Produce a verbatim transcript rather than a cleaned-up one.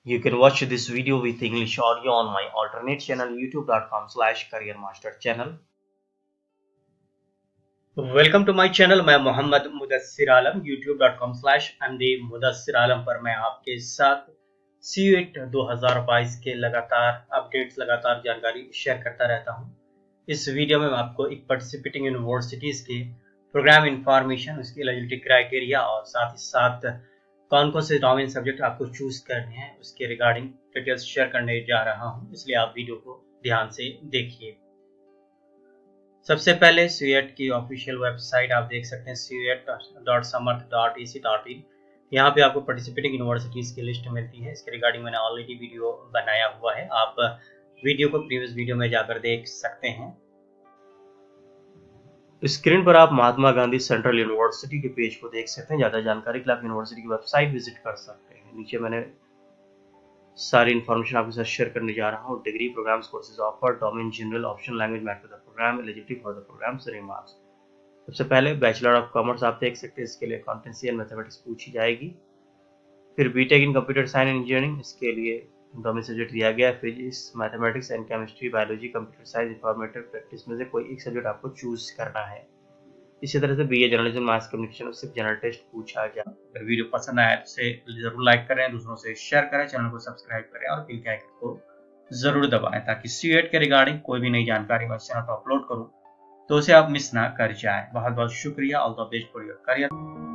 You can watch this video with English audio on my alternate channel youtube dot com slash career master channel. Welcome to my channel. मैं मोहम्मद मुदस्सिर आलम youtube dot com slash md Mudassir आलम पर मैं आपके साथ CUET दो हज़ार बाईस के लगातार अपडेट्स, लगातार जानकारी शेयर करता रहता हूं। इस वीडियो में मैं आपको एक पार्टिसिपेटिंग यूनिवर्सिटीज के प्रोग्राम इंफॉर्मेशन, उसकी एलिजिबिलिटी क्राइटेरिया और साथ ही साथ कौन कौन से डोमेन सब्जेक्ट आपको चूज करने हैं उसके रिगार्डिंग डिटेल्स शेयर करने जा रहा हूं, इसलिए आप वीडियो को ध्यान से देखिए। सबसे पहले सीयूईटी की ऑफिशियल वेबसाइट आप देख सकते हैं CUET dot Samarth dot A C dot in. यहाँ पे आपको पार्टिसिपेटिंग यूनिवर्सिटीज की लिस्ट मिलती है। इसके रिगार्डिंग मैंने ऑलरेडी वीडियो बनाया हुआ है, आप वीडियो को प्रीवियस वीडियो में जाकर देख सकते हैं। स्क्रीन पर आप महात्मा गांधी सेंट्रल यूनिवर्सिटी के पेज को देख सकते हैं। ज्यादा जानकारी के लिए आप यूनिवर्सिटी की वेबसाइट विजिट कर सकते हैं। नीचे मैंने सारी इन्फॉर्मेशन आपके साथ शेयर करने जा रहा हूँ। Degree, programs, courses offer, domain general, option language, math for the program, eligibility for the program, remarks. सबसे पहले बैचलर ऑफ कॉमर्स आप देख सकते हैं, इसके लिए अकाउंटेंसी एंड मैथमेटिक्स पूछी जाएगी। फिर BTech in computer science and engineering, इसके लिए डोमेन सब्जेक्ट दिया गया है physics, mathematics and chemistry, biology, computer science, informative practice में से कोई एक सब्जेक्ट आपको चूज करना है। इसी तरह से बीए जर्नलिज्म, मास कम्युनिकेशन, उससे जनरल टेस्ट पूछा गया। अगर वीडियो पसंद आया तो इसे जरूर लाइक करें, दूसरों से शेयर करें, चैनल को सब्सक्राइब करें और बेल के आइकन को जरूर दबाएं ताकि सीयूईटी के रिगार्डिंग कोई भी नई जानकारी मैं चैनल पर अपलोड करूं तो उसे आप मिस ना कर जाए। बहुत बहुत शुक्रिया। All the best for your career.